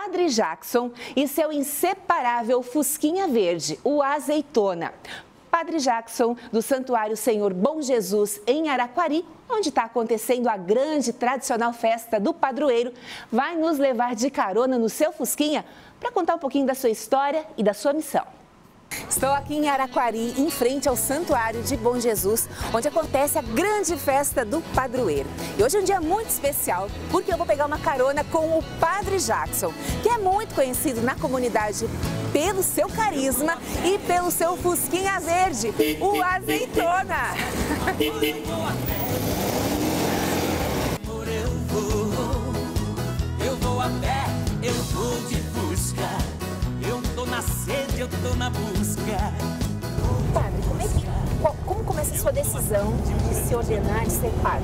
Padre Jackson e seu inseparável fusquinha verde, o Azeitona. Padre Jackson, do Santuário Senhor Bom Jesus, em Araquari, onde está acontecendo a grande e tradicional festa do padroeiro, vai nos levar de carona no seu fusquinha para contar um pouquinho da sua história e da sua missão. Estou aqui em Araquari, em frente ao Santuário de Bom Jesus, onde acontece a grande festa do padroeiro. E hoje é um dia muito especial, porque eu vou pegar uma carona com o Padre Jackson, que é muito conhecido na comunidade pelo seu carisma e pelo seu fusquinha verde, o Azeitona. Eu vou a pé, eu vou de fusca. Eu tô na sede, eu tô na busca. Padre, como começa a sua decisão de se ordenar de ser padre?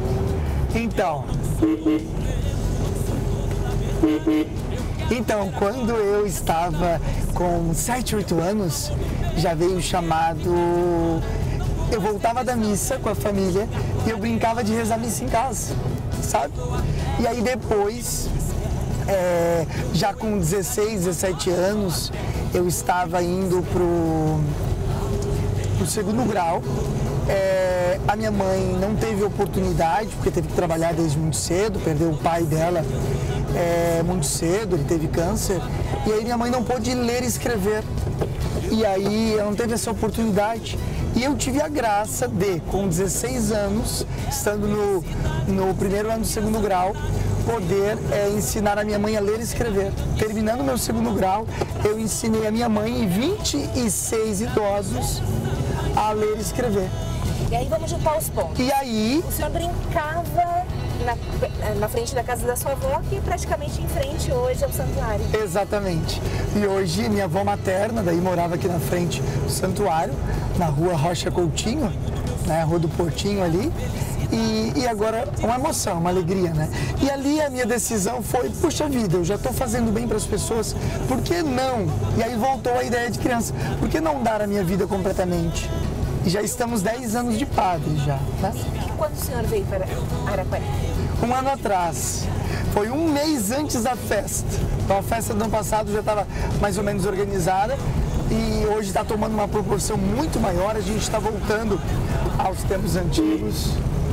Então, quando eu estava com 7, 8 anos, já veio o chamado. Eu voltava da missa com a família e eu brincava de rezar missa em casa, sabe? E aí depois, já com 16, 17 anos, eu estava indo pro segundo grau. A minha mãe não teve oportunidade, porque teve que trabalhar desde muito cedo, perdeu o pai dela muito cedo, ele teve câncer. E aí minha mãe não pôde ler e escrever. E aí ela não teve essa oportunidade. E eu tive a graça de, com 16 anos, estando no primeiro ano do segundo grau, poder ensinar a minha mãe a ler e escrever. Terminando meu segundo grau, eu ensinei a minha mãe e 26 idosos a ler e escrever. E aí vamos juntar os pontos. E aí... O senhor brincava na frente da casa da sua avó, que praticamente em frente hoje ao santuário. Exatamente. E hoje minha avó materna, daí morava aqui na frente do santuário, na rua Rocha Coutinho, né, rua do Portinho ali. E agora, uma emoção, uma alegria, né? E ali a minha decisão foi, puxa vida, eu já estou fazendo bem para as pessoas, por que não? E aí voltou a ideia de criança, por que não dar a minha vida completamente? E já estamos 10 anos de padre já, né? E quando o senhor veio para Araquari? 1 ano atrás. Foi 1 mês antes da festa. Então a festa do ano passado já estava mais ou menos organizada e hoje está tomando uma proporção muito maior. A gente está voltando aos tempos antigos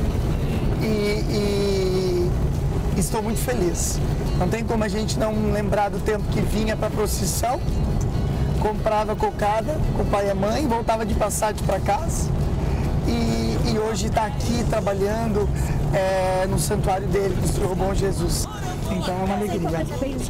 e estou muito feliz. Não tem como a gente não lembrar do tempo que vinha para a procissão, comprava cocada com o pai e a mãe, voltava de Passat para casa e hoje está aqui trabalhando no santuário dele, do Senhor Bom Jesus. Então é uma alegria.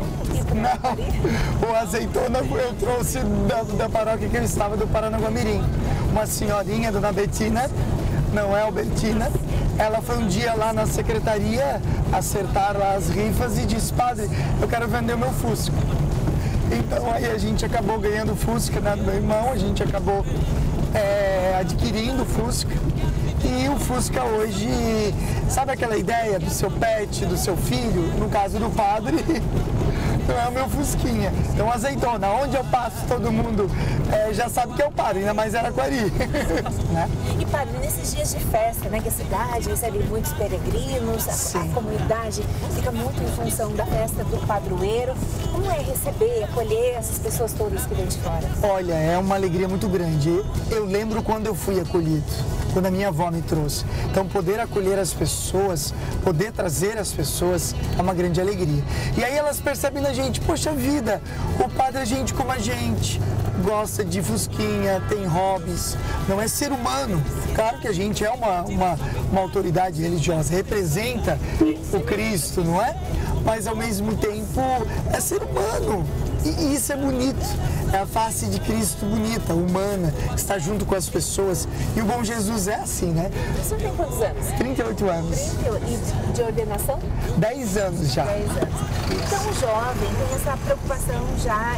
Não, o Azeitona eu trouxe da paróquia que eu estava, do Paranaguamirim. Uma senhorinha, dona Betina, não é Albertina, ela foi um dia lá na secretaria acertar lá as rifas e disse, padre, eu quero vender o meu Fusca. Então aí a gente acabou ganhando o Fusca, né, do meu irmão, a gente acabou adquirindo o Fusca. E o Fusca hoje, sabe aquela ideia do seu pet, do seu filho, no caso do padre, não é o meu Fusquinha. Então Azeitona, onde eu passo todo mundo já sabe que é o padre, ainda mais Araquari. Né? E padre, nesses dias de festa, né, que a cidade recebe muitos peregrinos, a comunidade fica muito em função da festa do padroeiro. Como é receber, acolher essas pessoas todas que vêm de fora? Olha, é uma alegria muito grande. Eu lembro quando eu fui acolhido, quando a minha avó me trouxe. Então, poder acolher as pessoas, poder trazer as pessoas é uma grande alegria. E aí elas percebem na gente, poxa vida, o padre é gente como a gente, gosta de fusquinha, tem hobbies, não é ser humano. Claro que a gente é uma autoridade religiosa, representa o Cristo, não é? Mas ao mesmo tempo é ser humano. E isso é bonito, é a face de Cristo bonita, humana, está junto com as pessoas. E o Bom Jesus é assim, né? O senhor tem quantos anos? 38 anos. E de ordenação? 10 anos já. 10 anos. Então o jovem tem essa preocupação já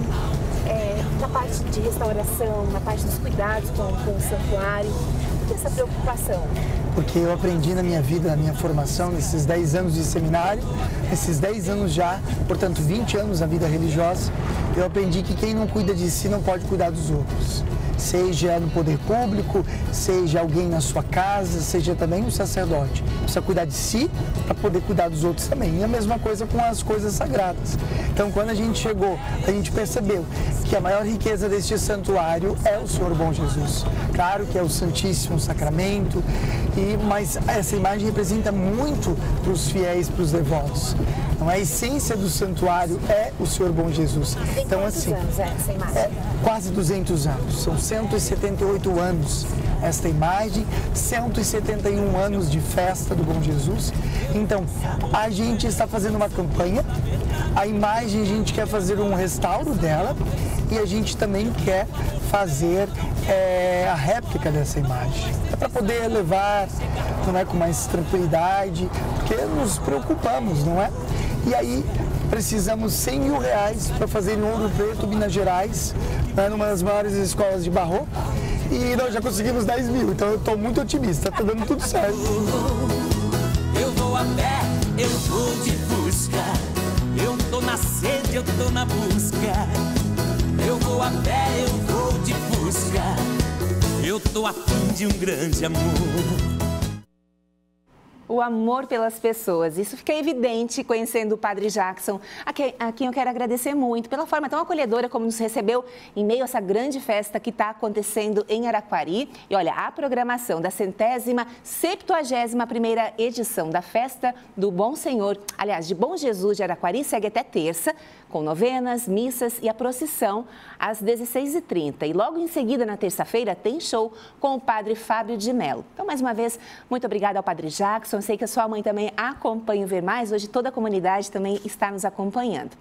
na parte de restauração, na parte dos cuidados com o santuário. Por que essa preocupação? Porque eu aprendi na minha vida, na minha formação, nesses 10 anos de seminário, nesses 10 anos já, portanto 20 anos na vida religiosa, eu aprendi que quem não cuida de si não pode cuidar dos outros. seja no poder público, seja alguém na sua casa, seja também um sacerdote. Precisa cuidar de si para poder cuidar dos outros também. E a mesma coisa com as coisas sagradas. Então, quando a gente chegou, a gente percebeu que a maior riqueza deste santuário é o Senhor Bom Jesus. Claro que é o Santíssimo Sacramento, mas essa imagem representa muito para os fiéis, para os devotos. Então, a essência do santuário é o Senhor Bom Jesus. Então, assim, quase 200 anos. São 178 anos esta imagem, 171 anos de festa do Bom Jesus. Então, a gente está fazendo uma campanha, a imagem a gente quer fazer um restauro dela e a gente também quer fazer a réplica dessa imagem. É para poder levar, não é, com mais tranquilidade, porque nos preocupamos, não é? E aí precisamos 100 mil reais para fazer em Ouro Preto, Minas Gerais, né, numa das maiores escolas de barroco. E nós já conseguimos 10 mil, então eu estou muito otimista, está dando tudo certo. Eu vou a pé, eu vou de busca. Eu tô na sede, eu tô na busca. Eu vou a pé, eu vou de busca. Eu tô a fim de um grande amor. O amor pelas pessoas. Isso fica evidente conhecendo o Padre Jackson, a quem eu quero agradecer muito pela forma tão acolhedora como nos recebeu em meio a essa grande festa que está acontecendo em Araquari. E olha, a programação da 170ª edição da Festa do Bom Senhor, aliás, de Bom Jesus de Araquari, segue até terça, com novenas, missas e a procissão às 16h30. E logo em seguida, na terça-feira, tem show com o Padre Fábio de Mello. Então, mais uma vez, muito obrigada ao Padre Jackson. Eu sei que a sua mãe também acompanha o Ver Mais. Hoje toda a comunidade também está nos acompanhando.